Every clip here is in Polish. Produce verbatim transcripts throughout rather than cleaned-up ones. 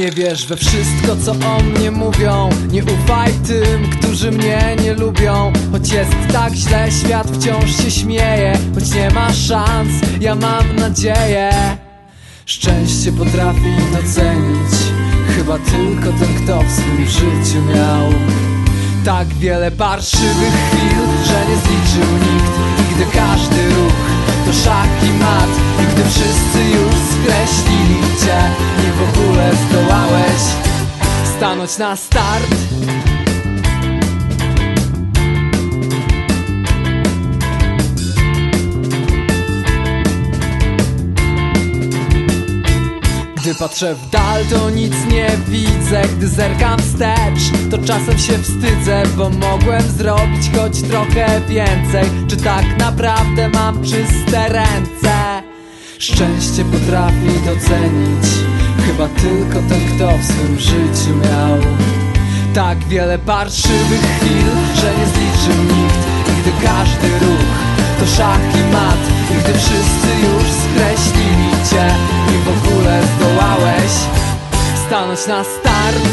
Nie wierz we wszystko, co o mnie mówią. Nie ufaj tym, którzy mnie nie lubią. Choć jest tak źle, świat wciąż się śmieje. Choć nie ma szans, ja mam nadzieję. Szczęście potrafi docenić chyba tylko ten, kto w swym życiu miał tak wiele parszywych chwil, że nie zliczył nikt. I gdy każdy ruch to szach i mat, i gdy wszyscy już skreślili cię i w ogóle zdołałeś stanąć na start. Gdy patrzę w dal, to nic nie widzę. Gdy zerkam wstecz, to czasem się wstydzę, bo mogłem zrobić choć trochę więcej. Czy tak naprawdę mam czyste ręce? Szczęście potrafi docenić chyba tylko ten, kto w swym życiu miał tak wiele parszywych chwil, że nie zliczył nikt. I gdy każdy ruch to szach i mat, i gdy wszyscy już skreślili cię i w ogóle zdołałeś stanąć na start.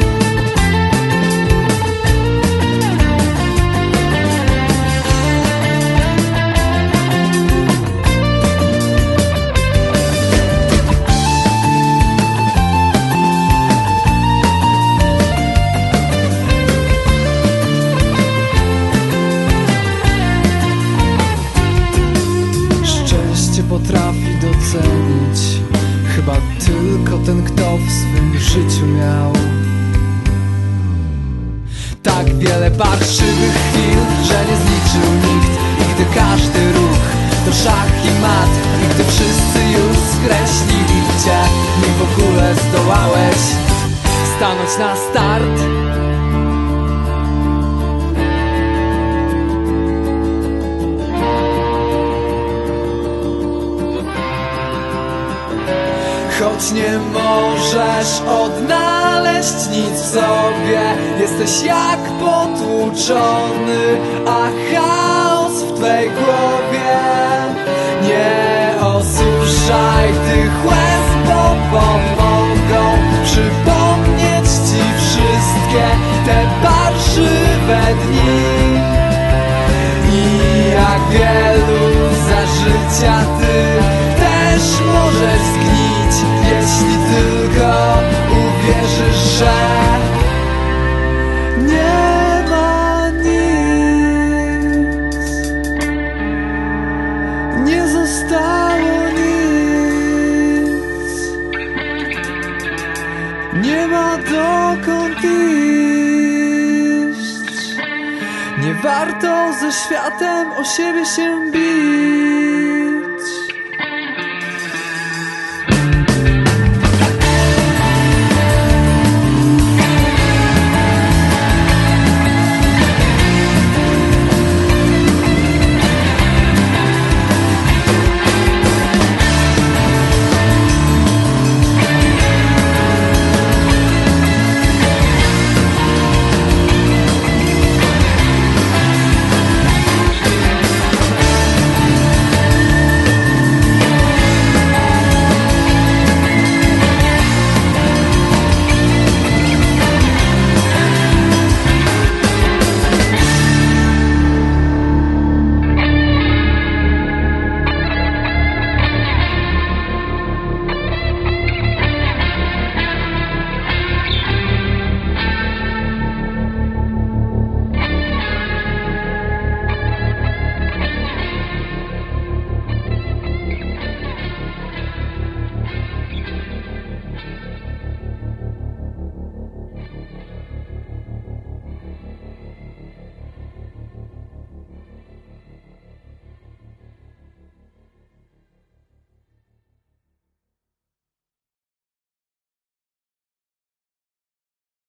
Potrafi docenić chyba tylko ten, kto w swym życiu miał tak wiele parszywych chwil, że nie zliczył nikt. I gdy każdy ruch to szach i mat, i gdy wszyscy już skreślili cię i w ogóle zdołałeś stanąć na start. Choć nie możesz odnaleźć nic w sobie, jesteś jak potłuczony, a chaos w twej głowie. Nie osuszaj tych łez, bo pomogą przypomnieć ci wszystkie te parszywe dni. I jak wielu za życia ty też możesz zgnić, jeśli tylko uwierzysz, że nie ma nic, nie zostało nic, nie ma dokąd iść. Nie warto ze światem o siebie się bić.